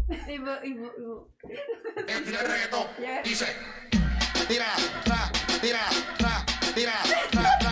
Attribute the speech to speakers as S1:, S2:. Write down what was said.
S1: El primer reggaetón
S2: Ya.
S1: dice: tira, tra, tira, tra, tira, tra, tra.